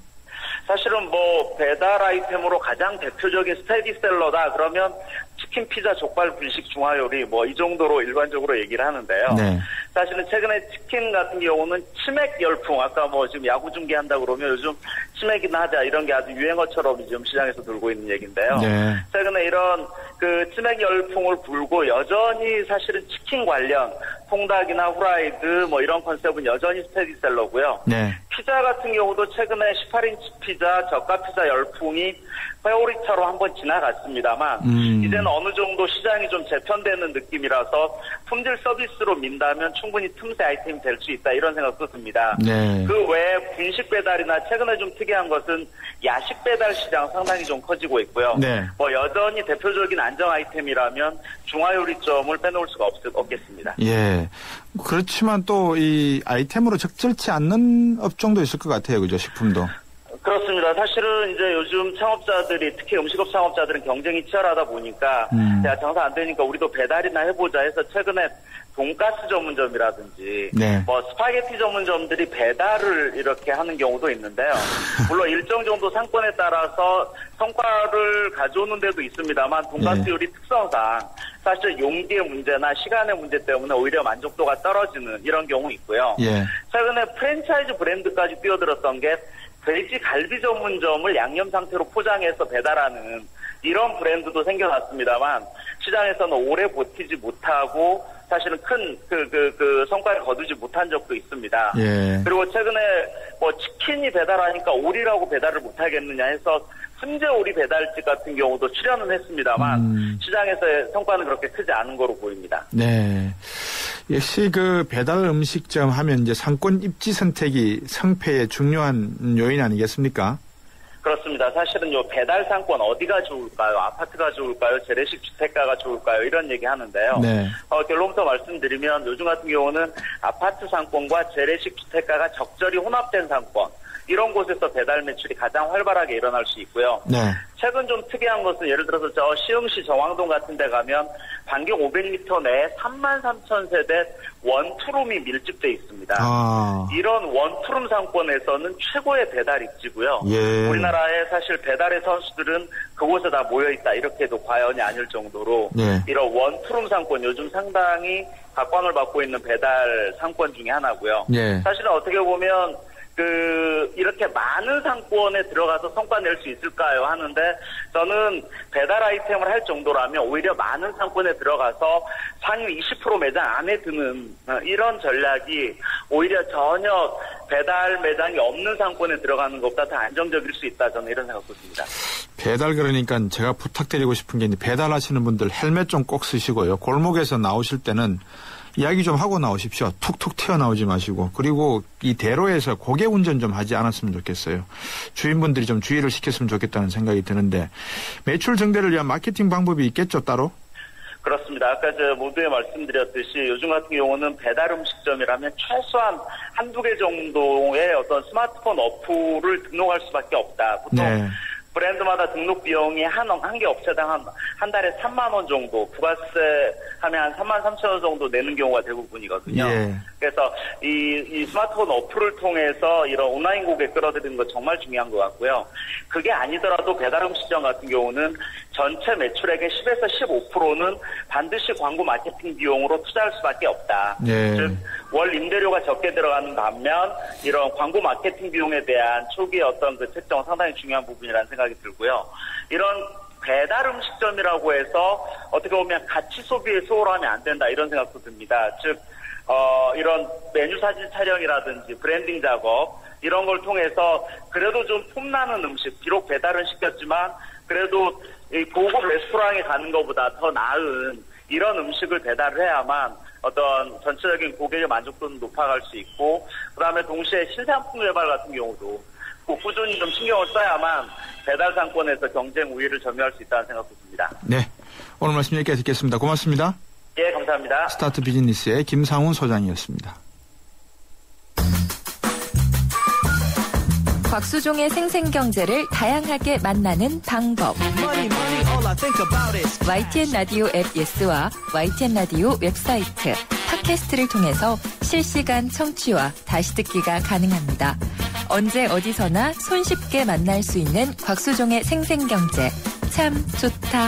사실은 뭐 배달 아이템으로 가장 대표적인 스테디셀러다 그러면 치킨, 피자, 족발, 분식, 중화요리 뭐 이 정도로 일반적으로 얘기를 하는데요. 네. 사실은 최근에 치킨 같은 경우는 치맥 열풍 아까 뭐 지금 야구 중계한다고 그러면 요즘 치맥이나 하자 이런 게 아주 유행어처럼 지금 시장에서 돌고 있는 얘기인데요. 네. 최근에 이런 그 치맥 열풍을 불고 여전히 사실은 치킨 관련 통닭이나 후라이드 뭐 이런 컨셉은 여전히 스테디셀러고요. 네. 피자 같은 경우도 최근에 18인치 피자, 저가 피자 열풍이 회오리차로 한번 지나갔습니다만 이제는 어느 정도 시장이 좀 재편되는 느낌이라서 품질 서비스로 민다면 충분히 틈새 아이템이 될 수 있다 이런 생각도 듭니다. 네. 그 외에 분식 배달이나 최근에 좀 특이한 것은 야식 배달 시장 상당히 좀 커지고 있고요. 네. 뭐 여전히 대표적인 안정 아이템이라면 중화요리점을 빼놓을 수가 없겠습니다. 예. 그렇지만 또 이 아이템으로 적절치 않는 업종도 있을 것 같아요. 그죠? 식품도. 그렇습니다. 사실은 이제 요즘 창업자들이 특히 음식업 창업자들은 경쟁이 치열하다 보니까 야 장사 안 되니까 우리도 배달이나 해보자 해서 최근에 돈가스 전문점이라든지 네. 뭐 스파게티 전문점들이 배달을 이렇게 하는 경우도 있는데요. 물론 일정 정도 상권에 따라서 성과를 가져오는 데도 있습니다만 돈가스 네. 요리 특성상 사실 용기의 문제나 시간의 문제 때문에 오히려 만족도가 떨어지는 이런 경우 있고요. 예. 최근에 프랜차이즈 브랜드까지 뛰어들었던 게 돼지 갈비 전문점을 양념 상태로 포장해서 배달하는 이런 브랜드도 생겨났습니다만 시장에서는 오래 버티지 못하고 사실은 큰 성과를 거두지 못한 적도 있습니다. 예. 그리고 최근에 뭐 치킨이 배달하니까 오리라고 배달을 못하겠느냐 해서 훈제 오리 배달집 같은 경우도 출연은 했습니다만 시장에서의 성과는 그렇게 크지 않은 거로 보입니다. 네. 역시 그 배달 음식점 하면 이제 상권 입지 선택이 성패의 중요한 요인 아니겠습니까? 그렇습니다. 사실은 요 배달 상권 어디가 좋을까요? 아파트가 좋을까요? 재래식 주택가가 좋을까요? 이런 얘기 하는데요. 네. 결론부터 말씀드리면 요즘 같은 경우는 아파트 상권과 재래식 주택가가 적절히 혼합된 상권 이런 곳에서 배달 매출이 가장 활발하게 일어날 수 있고요. 네. 최근 좀 특이한 것은 예를 들어서 저 시흥시 정왕동 같은 데 가면 반경 500m 내에 33,000세대 원투룸이 밀집돼 있습니다. 이런 원투룸 상권에서는 최고의 배달 입지고요. 예. 우리나라의 사실 배달의 선수들은 그곳에 다 모여있다 이렇게도 과언이 아닐 정도로 네. 이런 원투룸 상권 요즘 상당히 각광을 받고 있는 배달 상권 중에 하나고요. 예. 사실은 어떻게 보면 이렇게 많은 상권에 들어가서 성과 낼 수 있을까요? 하는데 저는 배달 아이템을 할 정도라면 오히려 많은 상권에 들어가서 상위 20% 매장 안에 드는 이런 전략이 오히려 전혀 배달 매장이 없는 상권에 들어가는 것보다 더 안정적일 수 있다. 저는 이런 생각도 듭니다. 배달 그러니까 제가 부탁드리고 싶은 게 배달하시는 분들 헬멧 좀 꼭 쓰시고요. 골목에서 나오실 때는 이야기 좀 하고 나오십시오. 툭툭 튀어나오지 마시고. 그리고 이 대로에서 고개 운전 좀 하지 않았으면 좋겠어요. 주인분들이 좀 주의를 시켰으면 좋겠다는 생각이 드는데 매출 증대를 위한 마케팅 방법이 있겠죠, 따로? 그렇습니다. 아까 모두에 말씀드렸듯이 요즘 같은 경우는 배달 음식점이라면 최소한 한두 개 정도의 어떤 스마트폰 어플을 등록할 수밖에 없다. 보통 네. 브랜드마다 등록 비용이 한 개 업체당 한 달에 3만 원 정도, 부가세 하면 한 3만 3천 원 정도 내는 경우가 대부분이거든요. 예. 그래서 이 스마트폰 어플을 통해서 이런 온라인 고객 끌어들이는 거 정말 중요한 것 같고요. 그게 아니더라도 배달 음식점 같은 경우는 전체 매출액의 10에서 15%는 반드시 광고 마케팅 비용으로 투자할 수밖에 없다. 예. 즉 월 임대료가 적게 들어가는 반면 이런 광고 마케팅 비용에 대한 초기의 어떤 그 책정은 상당히 중요한 부분이라는 생각이 들고요. 이런 배달 음식점이라고 해서 어떻게 보면 가치 소비에 소홀하면 안 된다 이런 생각도 듭니다. 즉 이런 메뉴 사진 촬영이라든지 브랜딩 작업 이런 걸 통해서 그래도 좀 폼나는 음식, 비록 배달은 시켰지만 그래도 이 고급 레스토랑에 가는 것보다 더 나은 이런 음식을 배달을 해야만 어떤 전체적인 고객의 만족도는 높아갈 수 있고 그다음에 동시에 신상품 개발 같은 경우도 꾸준히 좀 신경을 써야만 배달 상권에서 경쟁 우위를 점유할 수 있다는 생각도 듭니다. 네. 오늘 말씀 여기까지 듣겠습니다. 고맙습니다. 예, 감사합니다. 스타트 비즈니스의 김상훈 소장이었습니다. 곽수종의 생생경제를 다양하게 만나는 방법. YTN 라디오 앱 예스와 YTN 라디오 웹사이트, 팟캐스트를 통해서 실시간 청취와 다시 듣기가 가능합니다. 언제 어디서나 손쉽게 만날 수 있는 곽수종의 생생경제. 참 좋다.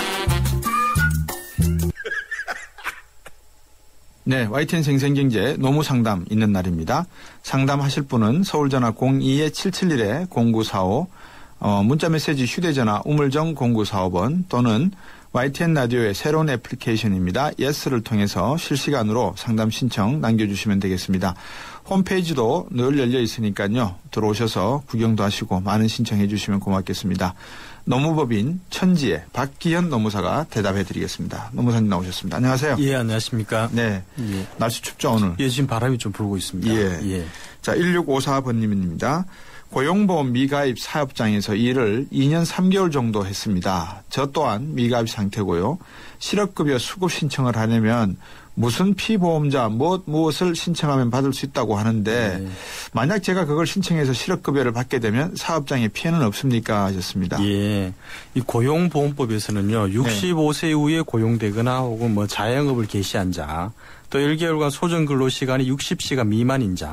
네, YTN 생생경제 노무상담 있는 날입니다. 상담하실 분은 서울전화 02-771-0945, 문자메시지 휴대전화 우물정 0945번 또는 YTN 라디오의 새로운 애플리케이션입니다. 예스를 통해서 실시간으로 상담 신청 남겨주시면 되겠습니다. 홈페이지도 늘 열려 있으니까요. 들어오셔서 구경도 하시고 많은 신청해 주시면 고맙겠습니다. 노무법인 천지의 박기현 노무사가 대답해 드리겠습니다. 노무사님 나오셨습니다. 안녕하세요. 예, 안녕하십니까. 네. 예. 날씨 춥죠, 오늘? 예, 지금 바람이 좀 불고 있습니다. 예. 예. 자, 1654번님입니다. 고용보험 미가입 사업장에서 일을 2년 3개월 정도 했습니다. 저 또한 미가입 상태고요. 실업급여 수급 신청을 하려면 무슨 피보험자 무엇을 신청하면 받을 수 있다고 하는데 만약 제가 그걸 신청해서 실업급여를 받게 되면 사업장에 피해는 없습니까 하셨습니다. 예. 이 고용보험법에서는요. 65세 이후에 고용되거나 혹은 뭐 자영업을 개시한 자, 또 1개월간 소정근로시간이 60시간 미만인 자,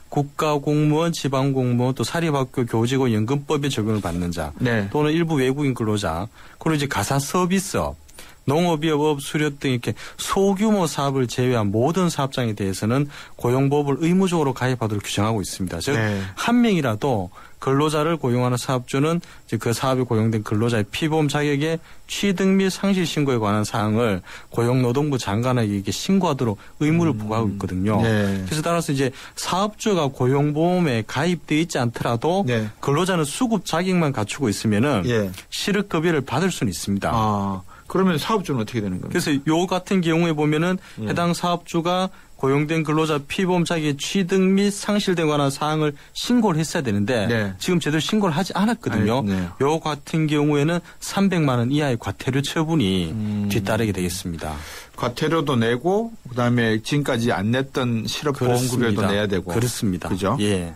국가공무원, 지방공무원, 또 사립학교 교직원 연금법에 적용을 받는 자, 또는 일부 외국인 근로자, 그리고 이제 가사 서비스업, 농업이업, 업, 수렵 등 이렇게 소규모 사업을 제외한 모든 사업장에 대해서는 고용보험을 의무적으로 가입하도록 규정하고 있습니다. 즉, 한 명이라도 근로자를 고용하는 사업주는 그 사업에 고용된 근로자의 피보험 자격의 취득 및 상실 신고에 관한 사항을 고용노동부 장관에게 이렇게 신고하도록 의무를 부과하고 있거든요. 그래서 따라서 이제 사업주가 고용보험에 가입되어 있지 않더라도 근로자는 수급 자격만 갖추고 있으면은 실업급여를 받을 수는 있습니다. 그러면 사업주는 어떻게 되는 겁니까? 그래서 요 같은 경우에 보면은 해당 사업주가 고용된 근로자 피보험 자격의 취득 및 상실에 관한 사항을 신고를 했어야 되는데 지금 제대로 신고를 하지 않았거든요. 요 같은 경우에는 300만 원 이하의 과태료 처분이 뒤따르게 되겠습니다. 과태료도 내고 그다음에 지금까지 안 냈던 실업보험급여도 내야 되고. 그렇습니다. 그죠? 예.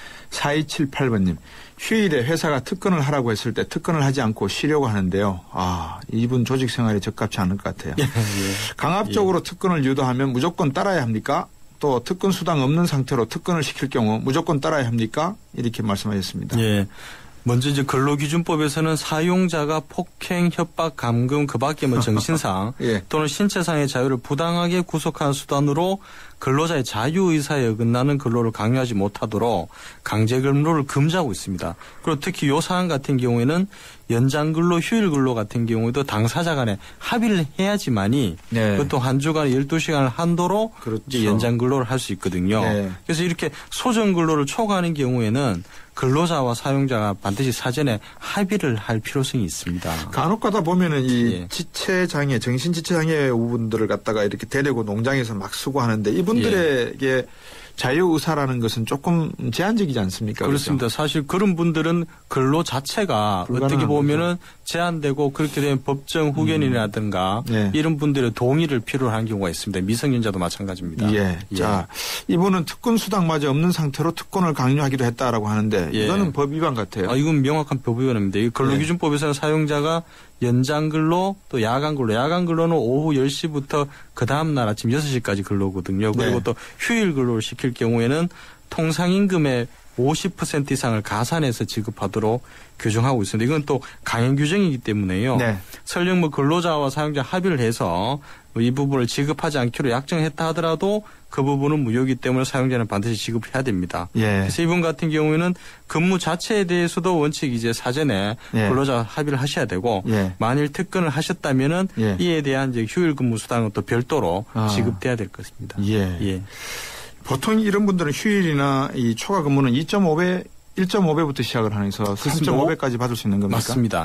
4278번님. 휴일에 회사가 특근을 하라고 했을 때 특근을 하지 않고 쉬려고 하는데요. 이분 조직 생활이 적합치 않을 것 같아요. 강압적으로 특근을 유도하면 무조건 따라야 합니까? 또 특근 수당 없는 상태로 특근을 시킬 경우 무조건 따라야 합니까? 이렇게 말씀하셨습니다. 먼저 이제 근로기준법에서는 사용자가 폭행, 협박, 감금, 그 밖에 뭐 정신상 또는 신체상의 자유를 부당하게 구속하는 수단으로 근로자의 자유의사에 어긋나는 근로를 강요하지 못하도록 강제근로를 금지하고 있습니다. 그리고 특히 요 사안 같은 경우에는 연장근로, 휴일근로 같은 경우에도 당사자 간에 합의를 해야지만이 그것도 한 주간에 12시간을 한도로 이제 연장근로를 할 수 있거든요. 그래서 이렇게 소정근로를 초과하는 경우에는 근로자와 사용자가 반드시 사전에 합의를 할 필요성이 있습니다. 간혹가다 보면은 이 지체장애, 정신지체장애 분들을 갖다가 이렇게 데리고 농장에서 막 수고하는데 이분들에게 자유의사라는 것은 조금 제한적이지 않습니까? 그렇습니다. 그렇죠? 사실 그런 분들은 근로 자체가 어떻게 보면은 제한되고 그렇게 되면 법정 후견이라든가 이런 분들의 동의를 필요로 하는 경우가 있습니다. 미성년자도 마찬가지입니다. 자, 이분은 특권 수당마저 없는 상태로 특권을 강요하기도 했다라고 하는데 이거는 법 위반 같아요. 이건 명확한 법 위반입니다. 이 근로기준법에서는 사용자가 연장근로 또 야간근로는 오후 10시부터 그 다음날 아침 6시까지 근로거든요. 그리고 또 휴일 근로를 시킬 경우에는 통상임금의 50% 이상을 가산해서 지급하도록 규정하고 있습니다. 이건 또 강행 규정이기 때문에요. 설령 뭐 근로자와 사용자 합의를 해서 이 부분을 지급하지 않기로 약정했다 하더라도 그 부분은 무효이기 때문에 사용자는 반드시 지급해야 됩니다. 그래서 이분 같은 경우에는 근무 자체에 대해서도 원칙 이제 사전에 근로자 합의를 하셔야 되고 만일 특근을 하셨다면은 이에 대한 이제 휴일 근무 수당은 또 별도로 지급돼야 될 것입니다. 보통 이런 분들은 휴일이나 이 초과 근무는 1.5배부터 시작을 하면서 3.5배까지 받을 수 있는 겁니까? 맞습니다.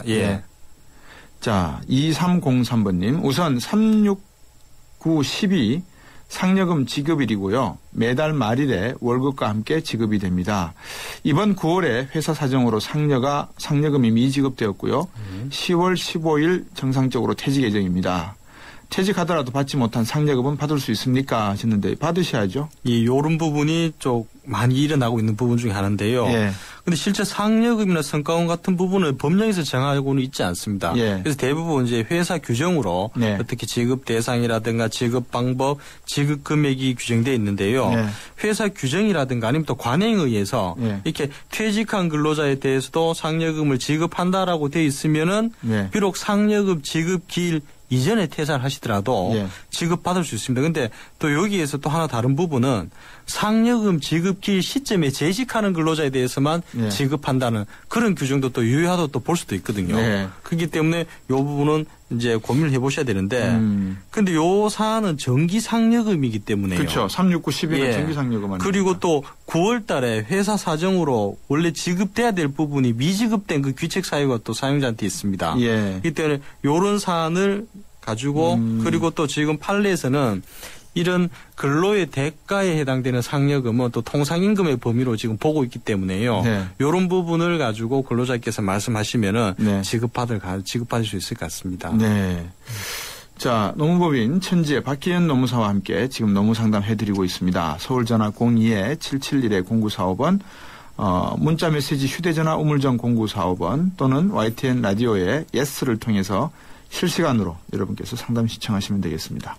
자, 2303번님. 우선 369, 12 상여금 지급일이고요. 매달 말일에 월급과 함께 지급이 됩니다. 이번 9월에 회사 사정으로 상여금이 미지급되었고요. 10월 15일 정상적으로 퇴직 예정입니다. 퇴직하더라도 받지 못한 상여금은 받을 수 있습니까? 하셨는데 받으셔야죠. 요런 부분이 좀 많이 일어나고 있는 부분 중에 하나인데요. 근데 실제 상여금이나 성과금 같은 부분은 법령에서 정하고는 있지 않습니다. 그래서 대부분 이제 회사 규정으로 어떻게 지급 대상이라든가 지급 방법, 지급 금액이 규정되어 있는데요. 회사 규정이라든가 아니면 또 관행에 의해서 이렇게 퇴직한 근로자에 대해서도 상여금을 지급한다라고 되어 있으면은 비록 상여금 지급 기일 이전에 퇴사를 하시더라도 지급받을 수 있습니다. 그런데 또 여기에서 또 하나 다른 부분은 상여금 지급기 시점에 재직하는 근로자에 대해서만 지급한다는 그런 규정도 또 유효하다고 또 볼 수도 있거든요. 그렇기 때문에 이 부분은 이제 고민을 해보셔야 되는데 근데 요 사안은 정기 상여금이기 때문에요. 그렇죠. 369, 12는 정기 상여금 아닙니까? 그리고 또 9월 달에 회사 사정으로 원래 지급돼야 될 부분이 미지급된 그 귀책 사유가 또 사용자한테 있습니다. 그렇기 때문에 요런 사안을 가지고 그리고 또 지금 판례에서는 이런 근로의 대가에 해당되는 상여금은 또 통상임금의 범위로 지금 보고 있기 때문에요. 이런 부분을 가지고 근로자께서 말씀하시면은 지급받을 수 있을 것 같습니다. 자, 노무법인 천지의 박기현 노무사와 함께 지금 노무상담 해드리고 있습니다. 서울전화 02-771-0945번, 문자메시지 휴대전화 우물정 0945번 또는 YTN 라디오의 예스를 통해서 실시간으로 여러분께서 상담 시청하시면 되겠습니다.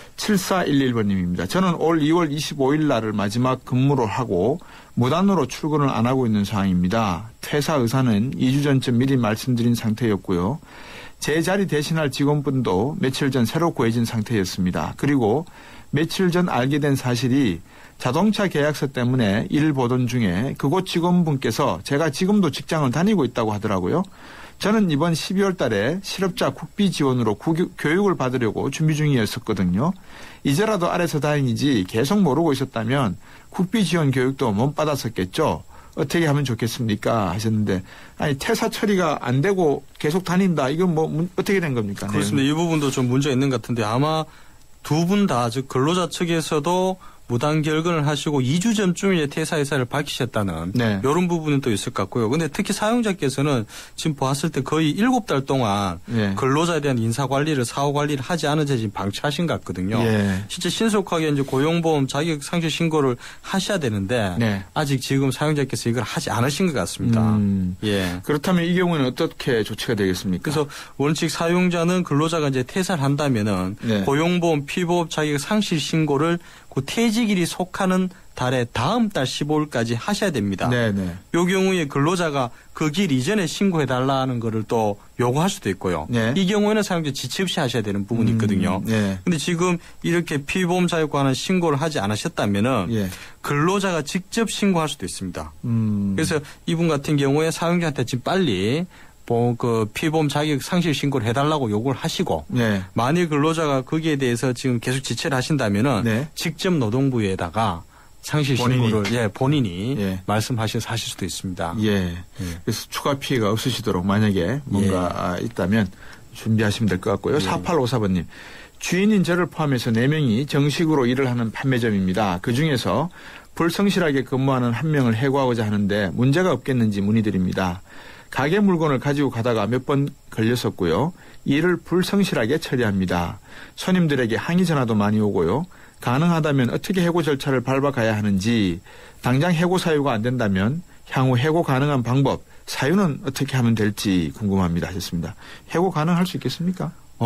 7411번님입니다. 저는 올 2월 25일 날을 마지막 근무로 하고 무단으로 출근을 안 하고 있는 상황입니다. 퇴사 의사는 2주 전쯤 미리 말씀드린 상태였고요. 제 자리 대신할 직원분도 며칠 전 새로 구해진 상태였습니다. 그리고 며칠 전 알게 된 사실이 자동차 계약서 때문에 일 보던 중에 그곳 직원분께서 제가 지금도 직장을 다니고 있다고 하더라고요. 저는 이번 12월 달에 실업자 국비 지원으로 교육을 받으려고 준비 중이었었거든요. 이제라도 알아서 다행이지 계속 모르고 있었다면 국비 지원 교육도 못 받았었겠죠. 어떻게 하면 좋겠습니까? 하셨는데, 아니, 퇴사 처리가 안 되고 계속 다닌다. 이건 뭐, 어떻게 된 겁니까? 그렇습니다. 이 부분도 좀 문제가 있는 것 같은데 아마 두 분 다, 즉, 근로자 측에서도 무단 결근을 하시고 2주 전쯤에 퇴사 의사를 밝히셨다는 이런 부분은 또 있을 것 같고요. 그런데 특히 사용자께서는 지금 보았을 때 거의 7달 동안 근로자에 대한 인사관리를 사후관리를 하지 않은 채 지금 방치하신 것 같거든요. 실제 신속하게 이제 고용보험 자격 상실 신고를 하셔야 되는데 아직 지금 사용자께서 이걸 하지 않으신 것 같습니다. 그렇다면 이 경우는 어떻게 조치가 되겠습니까? 그래서 원칙 사용자는 근로자가 이제 퇴사를 한다면은 고용보험 피보험 자격 상실 신고를 그 퇴직일이 속하는 달에 다음 달 15일까지 하셔야 됩니다. 이 경우에 근로자가 그 길 이전에 신고해달라는 거를 또 요구할 수도 있고요. 이 경우에는 사용자 지체 없이 하셔야 되는 부분이 있거든요. 그런데 지금 이렇게 피보험 자격 관한 신고를 하지 않으셨다면은 근로자가 직접 신고할 수도 있습니다. 그래서 이분 같은 경우에 사용자한테 지금 빨리 그 피보험 자격 상실 신고를 해달라고 요구를 하시고 만일 근로자가 거기에 대해서 지금 계속 지체를 하신다면은 직접 노동부에다가 상실 신고를 본인이 말씀하셔서 하실 수도 있습니다. 그래서 추가 피해가 없으시도록 만약에 뭔가 있다면 준비하시면 될 것 같고요. 4854번님. 주인인 저를 포함해서 4명이 정식으로 일을 하는 판매점입니다. 그중에서 불성실하게 근무하는 한 명을 해고하고자 하는데 문제가 없겠는지 문의드립니다. 가게 물건을 가지고 가다가 몇 번 걸렸었고요. 일을 불성실하게 처리합니다. 손님들에게 항의 전화도 많이 오고요. 가능하다면 어떻게 해고 절차를 밟아가야 하는지, 당장 해고 사유가 안 된다면 향후 해고 가능한 방법, 사유는 어떻게 하면 될지 궁금합니다 하셨습니다. 해고 가능할 수 있겠습니까?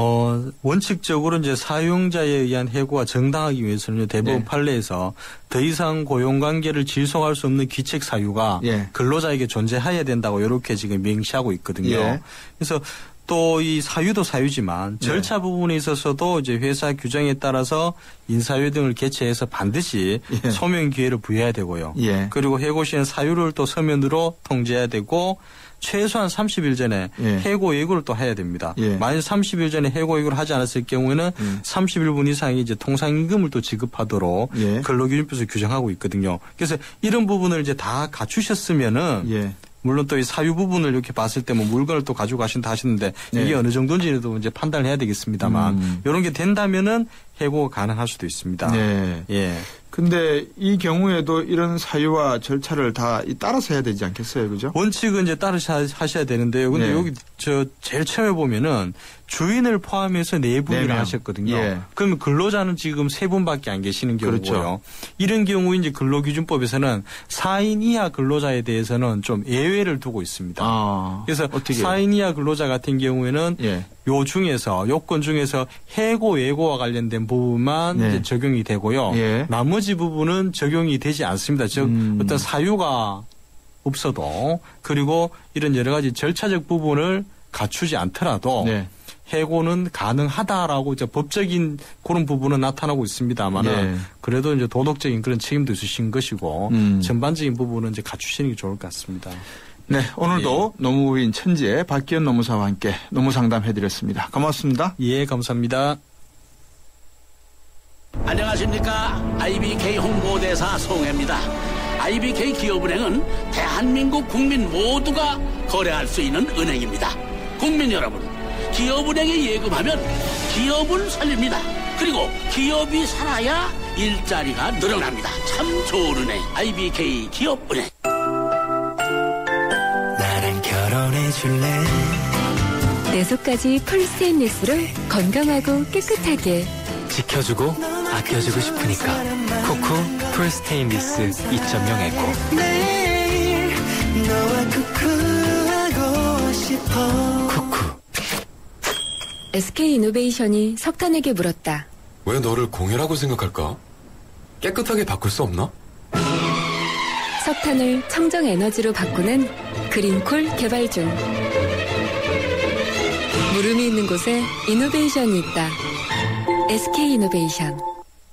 원칙적으로 이제 사용자에 의한 해고가 정당하기 위해서는 대법원 판례에서 더 이상 고용관계를 지속할 수 없는 귀책 사유가 근로자에게 존재해야 된다고 이렇게 지금 명시하고 있거든요. 그래서 또 이 사유도 사유지만 절차 부분에 있어서도 이제 회사 규정에 따라서 인사회 등을 개최해서 반드시 소명 기회를 부여해야 되고요. 그리고 해고 시엔 사유를 또 서면으로 통지해야 되고 최소한 30일 전에 해고 예고를 또 해야 됩니다. 만약 30일 전에 해고 예고를 하지 않았을 경우에는 30일분 이상의 이제 통상임금을 또 지급하도록 근로기준법에서 규정하고 있거든요. 그래서 이런 부분을 이제 다 갖추셨으면은 물론 또 이 사유 부분을 이렇게 봤을 때 뭐 물건을 또 가지고 가신다 하시는데 이게 어느 정도인지도 이제 판단을 해야 되겠습니다만 이런 게 된다면은 해고가 가능할 수도 있습니다. 근데 이 경우에도 이런 사유와 절차를 다 따라서 해야 되지 않겠어요, 그죠? 원칙은 이제 따라서 하셔야 되는데요. 근데 여기 제일 처음에 보면은 주인을 포함해서 4분이나 하셨거든요. 그러면 근로자는 지금 3분밖에 안 계시는 경우고요. 이런 경우 이제 근로기준법에서는 4인 이하 근로자에 대해서는 좀 예외를 두고 있습니다. 그래서 어떻게 4인 이하 근로자 같은 경우에는 요 중에서 요건 중에서 해고 예고와 관련된 부분만 이제 적용이 되고요. 나머지 부분은 적용이 되지 않습니다. 즉 어떤 사유가 없어도 그리고 이런 여러 가지 절차적 부분을 갖추지 않더라도 해고는 가능하다라고 이제 법적인 그런 부분은 나타나고 있습니다만은 그래도 이제 도덕적인 그런 책임도 있으신 것이고 전반적인 부분은 이제 갖추시는 게 좋을 것 같습니다. 네, 오늘도 노무법인 천지의 박기현 노무사와 함께 노무 상담해드렸습니다. 고맙습니다. 감사합니다. 안녕하십니까. IBK 홍보대사 송혜입니다. IBK 기업은행은 대한민국 국민 모두가 거래할 수 있는 은행입니다. 국민 여러분, 기업은행에 예금하면 기업을 살립니다. 그리고 기업이 살아야 일자리가 늘어납니다. 참 좋은 은행, IBK 기업은행. 나랑 결혼해줄래? 내 속까지 풀 스테인리스로 건강하고 깨끗하게 지켜주고 아껴주고 싶으니까 쿠쿠 풀 스테인리스 2.0 에코. 매일 너와 쿠쿠하고 싶어. 쿠쿠. SK이노베이션이 석탄에게 물었다. 왜 너를 공유라고 생각할까? 깨끗하게 바꿀 수 없나? 석탄을 청정에너지로 바꾸는 그린콜 개발 중. 물음이 있는 곳에 이노베이션이 있다. SK이노베이션.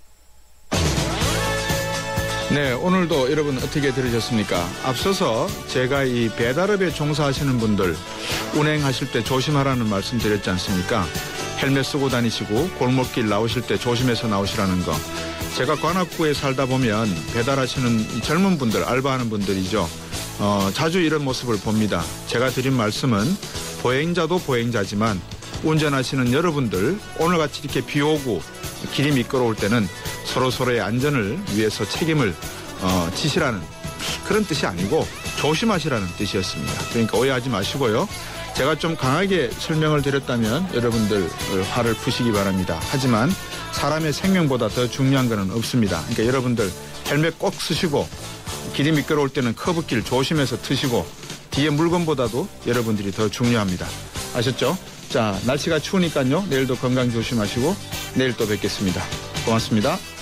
네, 오늘도 여러분 어떻게 들으셨습니까? 앞서서 제가 이 배달업에 종사하시는 분들 운행하실 때 조심하라는 말씀 드렸지 않습니까? 헬멧 쓰고 다니시고 골목길 나오실 때 조심해서 나오시라는 거. 제가 관악구에 살다 보면 배달하시는 이 젊은 분들, 알바하는 분들이죠. 자주 이런 모습을 봅니다. 제가 드린 말씀은 보행자도 보행자지만 운전하시는 여러분들 오늘같이 이렇게 비 오고 길이 미끄러울 때는 서로서로의 안전을 위해서 책임을 지시라는 그런 뜻이 아니고 조심하시라는 뜻이었습니다. 그러니까 오해하지 마시고요. 제가 좀 강하게 설명을 드렸다면 여러분들 화를 푸시기 바랍니다. 하지만 사람의 생명보다 더 중요한 것은 없습니다. 그러니까 여러분들 헬멧 꼭 쓰시고 길이 미끄러울 때는 커브길 조심해서 트시고 뒤에 물건보다도 여러분들이 더 중요합니다. 아셨죠? 자, 날씨가 추우니까요. 내일도 건강 조심하시고 내일 또 뵙겠습니다. 고맙습니다.